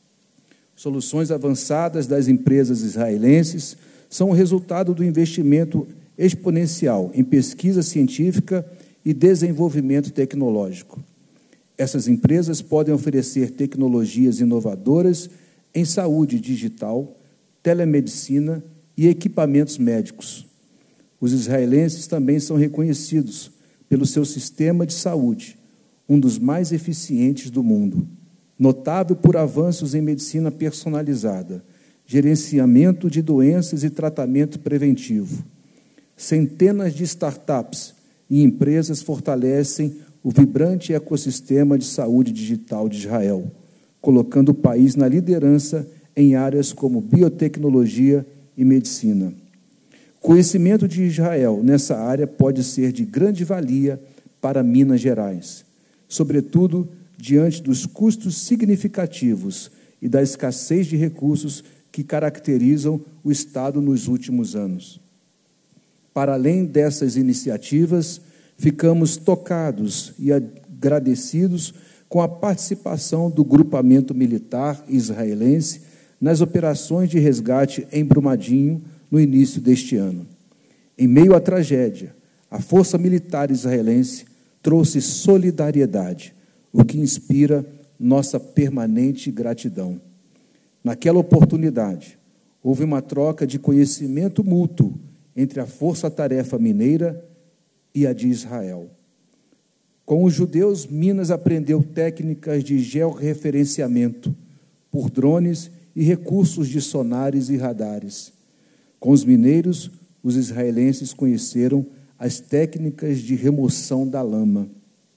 Soluções avançadas das empresas israelenses são o resultado do investimento exponencial em pesquisa científica e desenvolvimento tecnológico. Essas empresas podem oferecer tecnologias inovadoras em saúde digital, telemedicina e equipamentos médicos. Os israelenses também são reconhecidos pelo seu sistema de saúde, um dos mais eficientes do mundo, notável por avanços em medicina personalizada, gerenciamento de doenças e tratamento preventivo. Centenas de startups e empresas fortalecem o vibrante ecossistema de saúde digital de Israel, colocando o país na liderança em áreas como biotecnologia e medicina. O conhecimento de Israel nessa área pode ser de grande valia para Minas Gerais, sobretudo diante dos custos significativos e da escassez de recursos que caracterizam o Estado nos últimos anos. Para além dessas iniciativas, ficamos tocados e agradecidos com a participação do grupamento militar israelense nas operações de resgate em Brumadinho no início deste ano. Em meio à tragédia, a Força Militar Israelense trouxe solidariedade, o que inspira nossa permanente gratidão. Naquela oportunidade, houve uma troca de conhecimento mútuo entre a Força-Tarefa Mineira e a de Israel. Com os judeus, Minas aprendeu técnicas de georreferenciamento por drones e recursos de sonares e radares. Com os mineiros, os israelenses conheceram as técnicas de remoção da lama.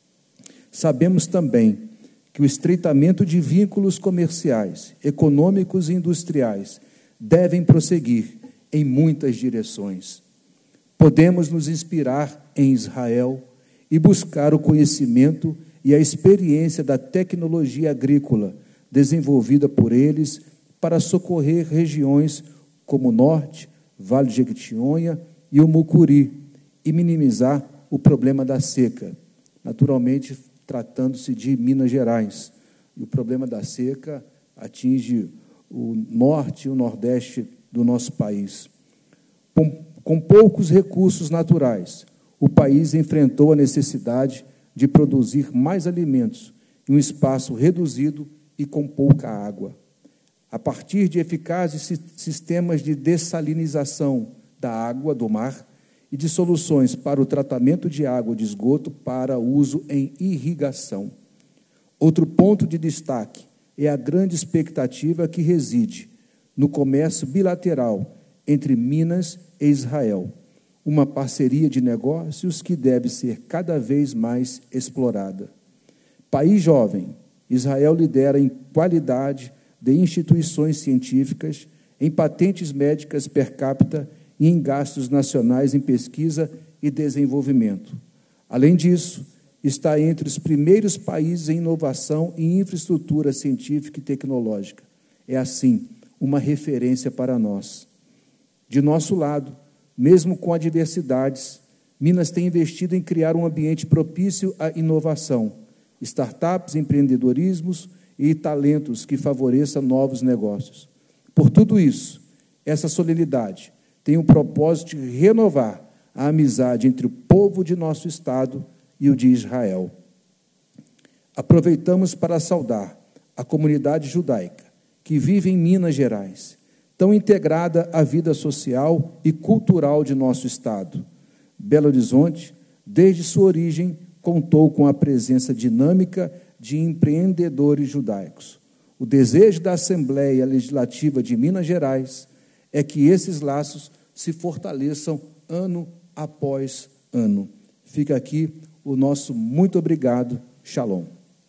Sabemos também que o estreitamento de vínculos comerciais, econômicos e industriais devem prosseguir em muitas direções. Podemos nos inspirar em Israel e buscar o conhecimento e a experiência da tecnologia agrícola desenvolvida por eles para socorrer regiões como o Norte, Vale de Jequitinhonha e o Mucuri e minimizar o problema da seca, naturalmente tratando-se de Minas Gerais. E o problema da seca atinge o norte e o nordeste do nosso país. Com, com poucos recursos naturais, o país enfrentou a necessidade de produzir mais alimentos em um espaço reduzido e com pouca água. A partir de eficazes sistemas de dessalinização da água do mar e de soluções para o tratamento de água de esgoto para uso em irrigação. Outro ponto de destaque é a grande expectativa que reside no comércio bilateral entre Minas e Israel, uma parceria de negócios que deve ser cada vez mais explorada. País jovem, Israel lidera em qualidade de instituições científicas, em patentes médicas per capita e em gastos nacionais em pesquisa e desenvolvimento. Além disso, está entre os primeiros países em inovação e infraestrutura científica e tecnológica. É, assim, uma referência para nós. De nosso lado, mesmo com adversidades, Minas tem investido em criar um ambiente propício à inovação, startups, empreendedorismos e talentos que favoreçam novos negócios. Por tudo isso, essa solenidade tem o propósito de renovar a amizade entre o povo de nosso Estado e o de Israel. Aproveitamos para saudar a comunidade judaica que vive em Minas Gerais, tão integrada à vida social e cultural de nosso Estado. Belo Horizonte, desde sua origem, contou com a presença dinâmica de empreendedores judaicos. O desejo da Assembleia Legislativa de Minas Gerais é que esses laços se fortaleçam ano após ano. Fica aqui o nosso muito obrigado. Shalom.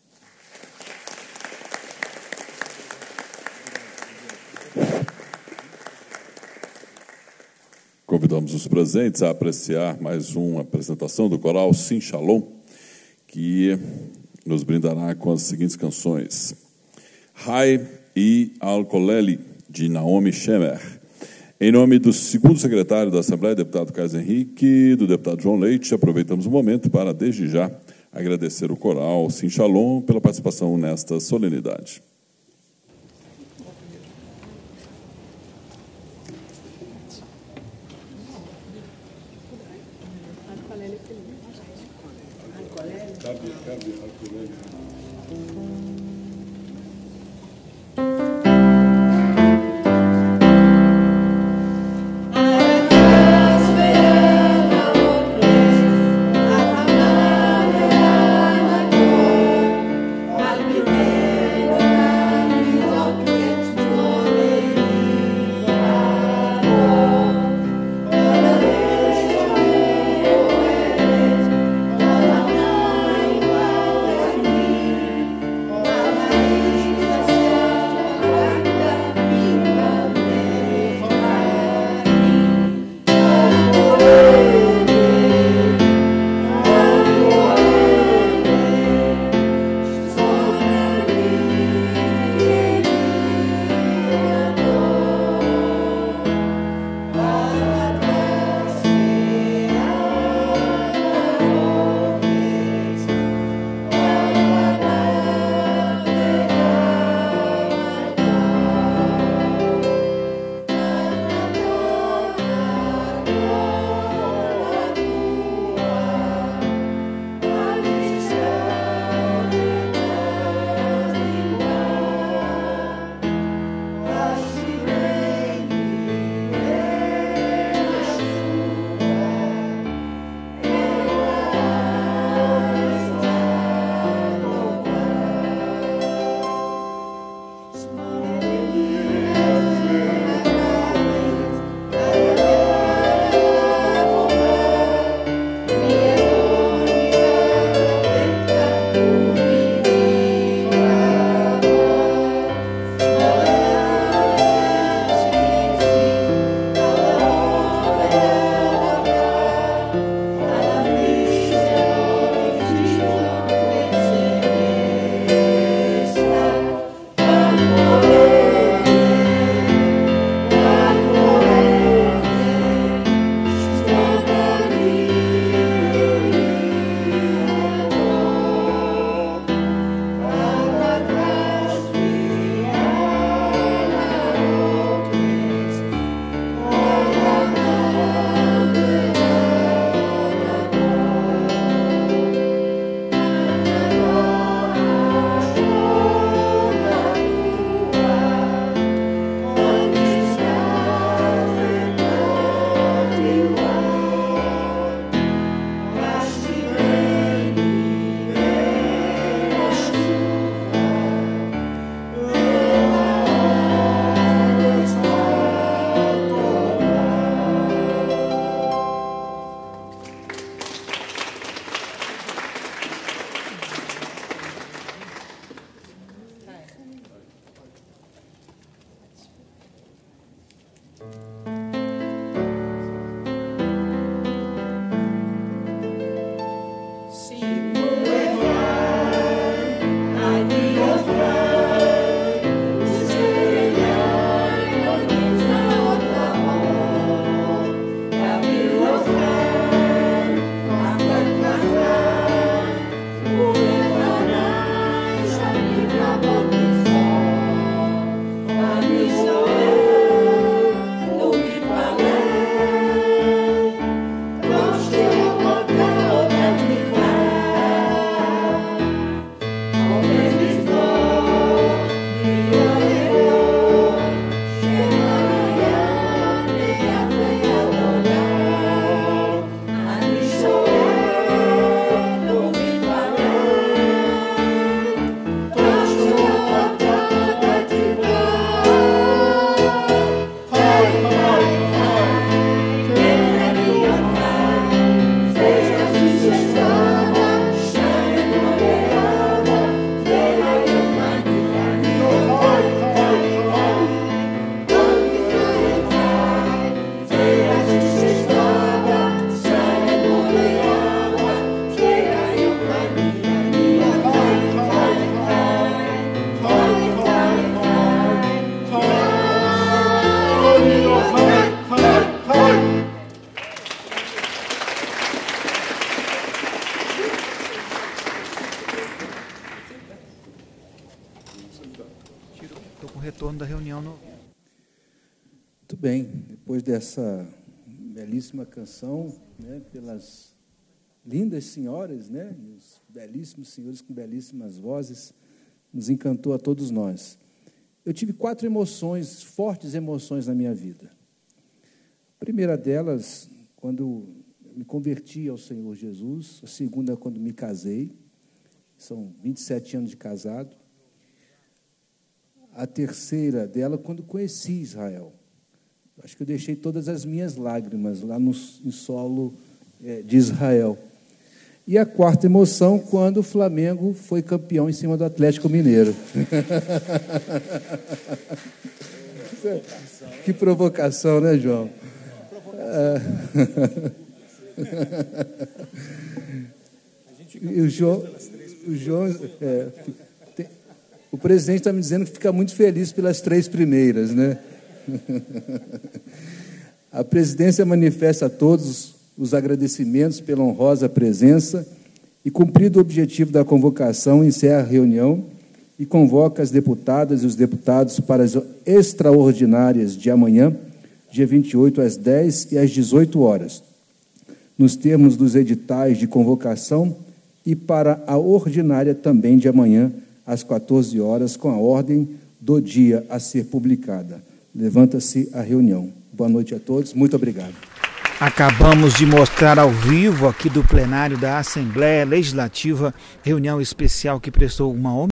Convidamos os presentes a apreciar mais uma apresentação do coral Sim Shalom, que nos brindará com as seguintes canções: Hai e Al-Koleli, de Naomi Shemer. Em nome do segundo secretário da Assembleia, deputado Carlos Henrique, e do deputado João Leite, aproveitamos o momento para, desde já, agradecer o coral Sim Shalom pela participação nesta solenidade. Cabe, cabe, retorno da reunião. No... Muito bem, depois dessa belíssima canção, né, pelas lindas senhoras, né, e os belíssimos senhores com belíssimas vozes, nos encantou a todos nós. Eu tive quatro emoções, fortes emoções na minha vida. A primeira delas, quando me converti ao Senhor Jesus. A segunda, quando me casei. São vinte e sete anos de casado. A terceira dela, quando conheci Israel. Acho que eu deixei todas as minhas lágrimas lá no em solo é, de Israel. E a quarta emoção, quando o Flamengo foi campeão em cima do Atlético Mineiro. Que provocação, né, João? E o João, o, João é, tem, o presidente está me dizendo que fica muito feliz pelas três primeiras, né? A presidência manifesta a todos os agradecimentos pela honrosa presença e, cumprido o objetivo da convocação, encerra a reunião e convoca as deputadas e os deputados para as extraordinárias de amanhã, dia vinte e oito, às dez e às dezoito horas, nos termos dos editais de convocação, e para a ordinária também de amanhã, às quatorze horas, com a ordem do dia a ser publicada. Levanta-se a reunião. Boa noite a todos. Muito obrigado. Acabamos de mostrar ao vivo aqui do plenário da Assembleia Legislativa, reunião especial que prestou uma homenagem